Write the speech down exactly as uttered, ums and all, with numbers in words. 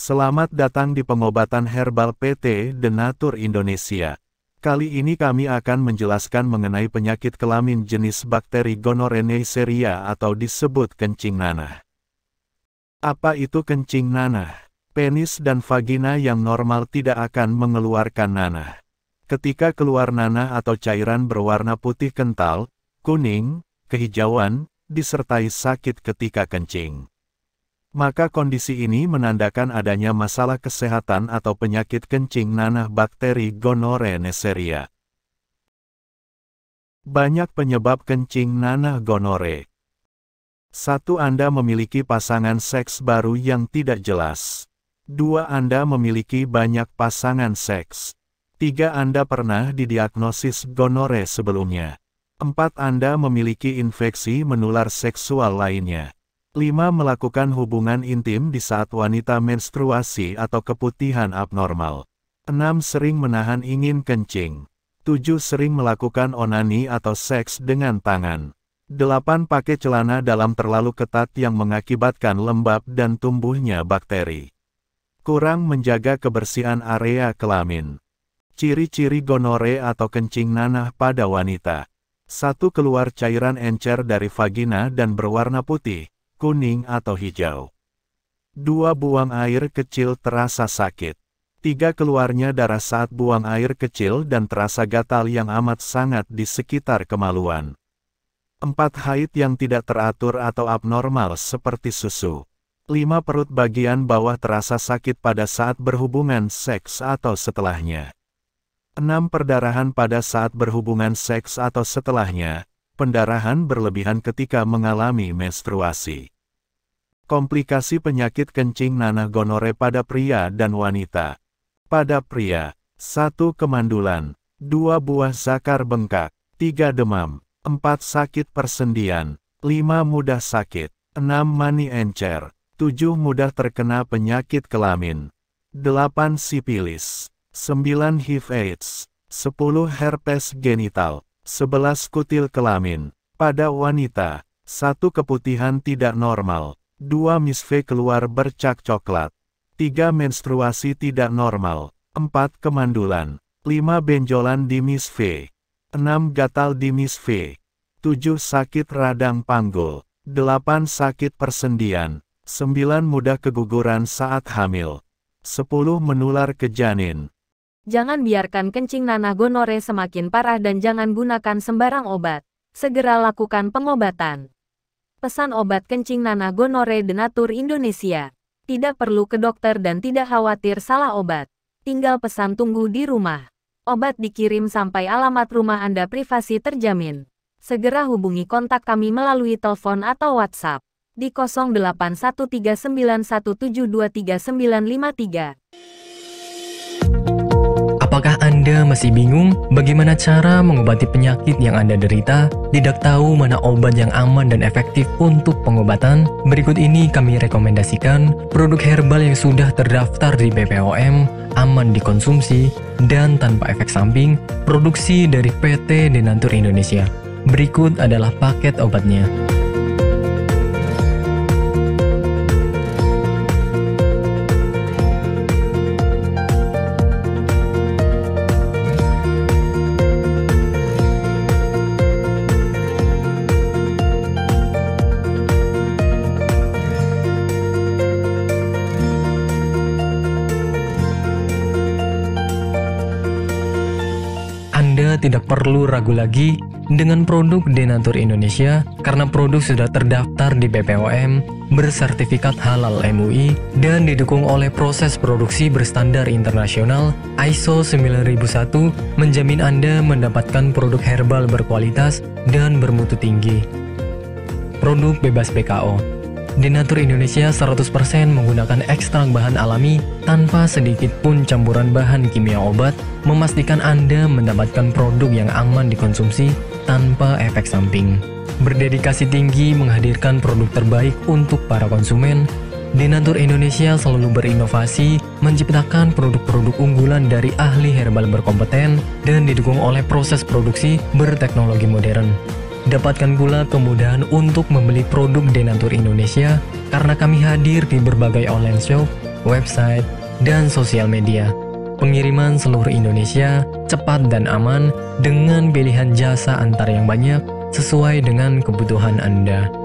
Selamat datang di pengobatan herbal P T Denatur Indonesia. Kali ini kami akan menjelaskan mengenai penyakit kelamin jenis bakteri Gonorrhea Neisseria atau disebut kencing nanah. Apa itu kencing nanah? Penis dan vagina yang normal tidak akan mengeluarkan nanah. Ketika keluar nanah atau cairan berwarna putih kental, kuning, kehijauan, disertai sakit ketika kencing. Maka kondisi ini menandakan adanya masalah kesehatan atau penyakit kencing nanah bakteri Gonorrhea Neisseria. Banyak penyebab kencing nanah gonorrhea. satu. Anda memiliki pasangan seks baru yang tidak jelas. dua. Anda memiliki banyak pasangan seks. tiga. Anda pernah didiagnosis gonorrhea sebelumnya. empat. Anda memiliki infeksi menular seksual lainnya. lima. Melakukan hubungan intim di saat wanita menstruasi atau keputihan abnormal. enam. Sering menahan ingin kencing. tujuh. Sering melakukan onani atau seks dengan tangan. delapan. Pakai celana dalam terlalu ketat yang mengakibatkan lembab dan tumbuhnya bakteri. Kurang menjaga kebersihan area kelamin. Ciri-ciri gonorrhea atau kencing nanah pada wanita. satu. Keluar cairan encer dari vagina dan berwarna putih, kuning atau hijau. dua. Buang air kecil terasa sakit. tiga. Keluarnya darah saat buang air kecil dan terasa gatal yang amat sangat di sekitar kemaluan. empat. Haid yang tidak teratur atau abnormal seperti susu. lima. Perut bagian bawah terasa sakit pada saat berhubungan seks atau setelahnya. enam. Perdarahan pada saat berhubungan seks atau setelahnya. Pendarahan berlebihan ketika mengalami menstruasi. Komplikasi penyakit kencing nanah gonorrhea pada pria dan wanita. Pada pria, satu. Kemandulan, dua. Buah zakar bengkak, tiga. Demam, empat. Sakit persendian, lima. Mudah sakit, enam. Mani encer, tujuh. Mudah terkena penyakit kelamin, delapan. Sipilis, sembilan. H I V AIDS, sepuluh. Herpes genital, sebelas. Kutil kelamin. Pada wanita, satu. Keputihan tidak normal, dua. Misve keluar bercak coklat, tiga. Menstruasi tidak normal, empat. Kemandulan, lima. Benjolan di misve, enam. Gatal di misve, tujuh. Sakit radang panggul, delapan. Sakit persendian, sembilan. Mudah keguguran saat hamil, sepuluh. Menular ke janin. Jangan biarkan kencing nanah gonorrhea semakin parah dan jangan gunakan sembarang obat. Segera lakukan pengobatan. Pesan obat kencing nanah gonorrhea Denatur Indonesia. Tidak perlu ke dokter dan tidak khawatir salah obat. Tinggal pesan tunggu di rumah. Obat dikirim sampai alamat rumah Anda, privasi terjamin. Segera hubungi kontak kami melalui telepon atau WhatsApp di nol delapan satu tiga sembilan satu tujuh dua tiga sembilan lima tiga. Apakah Anda masih bingung bagaimana cara mengobati penyakit yang Anda derita? Tidak tahu mana obat yang aman dan efektif untuk pengobatan? Berikut ini kami rekomendasikan produk herbal yang sudah terdaftar di B P O M, aman dikonsumsi, dan tanpa efek samping, produksi dari P T Denatur Indonesia. Berikut adalah paket obatnya. Anda tidak perlu ragu lagi dengan produk Denatur Indonesia karena produk sudah terdaftar di B P O M, bersertifikat halal M U I, dan didukung oleh proses produksi berstandar internasional I S O sembilan ribu satu, menjamin Anda mendapatkan produk herbal berkualitas dan bermutu tinggi. Produk bebas B K O. Denatur Indonesia seratus persen menggunakan ekstrak bahan alami tanpa sedikit pun campuran bahan kimia obat, memastikan Anda mendapatkan produk yang aman dikonsumsi tanpa efek samping. Berdedikasi tinggi menghadirkan produk terbaik untuk para konsumen, Denatur Indonesia selalu berinovasi, menciptakan produk-produk unggulan dari ahli herbal berkompeten dan didukung oleh proses produksi berteknologi modern. Dapatkan pula kemudahan untuk membeli produk Denatur Indonesia karena kami hadir di berbagai online shop website, dan sosial media. Pengiriman seluruh Indonesia cepat dan aman dengan pilihan jasa antar yang banyak sesuai dengan kebutuhan Anda.